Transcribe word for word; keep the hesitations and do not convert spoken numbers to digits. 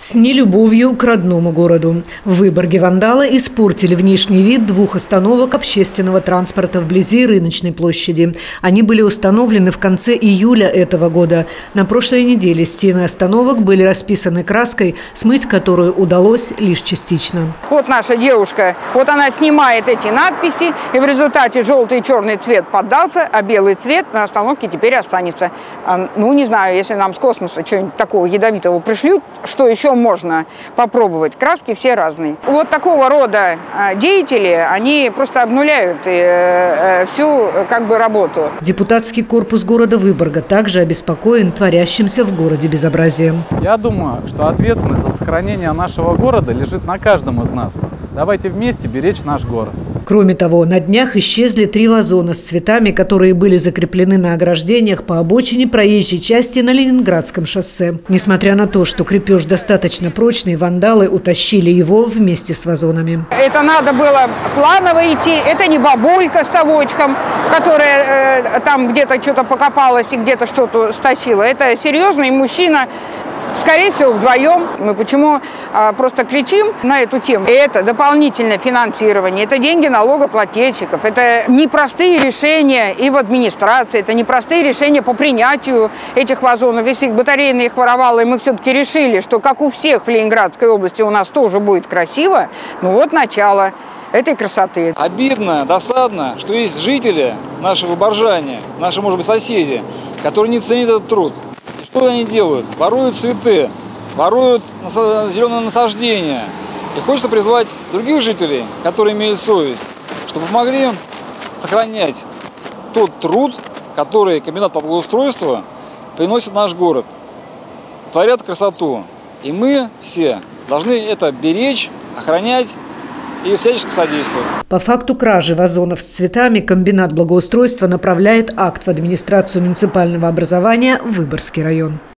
С нелюбовью к родному городу. В Выборге вандалы испортили внешний вид двух остановок общественного транспорта вблизи рыночной площади. Они были установлены в конце июля этого года. На прошлой неделе стены остановок были расписаны краской, смыть которую удалось лишь частично. Вот наша девушка, вот она снимает эти надписи, и в результате желтый и черный цвет поддался, а белый цвет на остановке теперь останется. Ну, не знаю, если нам с космоса что-нибудь такого ядовитого пришлют, что еще можно попробовать. Краски все разные. Вот такого рода деятели, они просто обнуляют всю как бы работу. Депутатский корпус города Выборга также обеспокоен творящимся в городе безобразием. Я думаю, что ответственность за сохранение нашего города лежит на каждом из нас. Давайте вместе беречь наш город. Кроме того, на днях исчезли три вазона с цветами, которые были закреплены на ограждениях по обочине проезжей части на Ленинградском шоссе. Несмотря на то, что крепеж достаточно прочный, вандалы утащили его вместе с вазонами. Это надо было планово идти. Это не бабулька с совочком, которая э, там где-то что-то покопалась и где-то что-то стащила. Это серьезный мужчина. Скорее всего, вдвоем. Мы почему а, просто кричим на эту тему? Это дополнительное финансирование, это деньги налогоплательщиков, это непростые решения и в администрации, это непростые решения по принятию этих вазонов. Если их батарейные их воровало, и мы все-таки решили, что как у всех в Ленинградской области у нас тоже будет красиво, ну вот начало этой красоты. Обидно, досадно, что есть жители, наши выборжане, наши, может быть, соседи, которые не ценят этот труд. Что они делают? Воруют цветы, воруют зеленые насаждения. И хочется призвать других жителей, которые имеют совесть, чтобы помогли сохранять тот труд, который комбинат по благоустройству приносит в наш город. Творят красоту. И мы все должны это беречь, охранять и всячески содействовать. По факту кражи вазонов с цветами комбинат благоустройства направляет акт в администрацию муниципального образования в Выборгский район.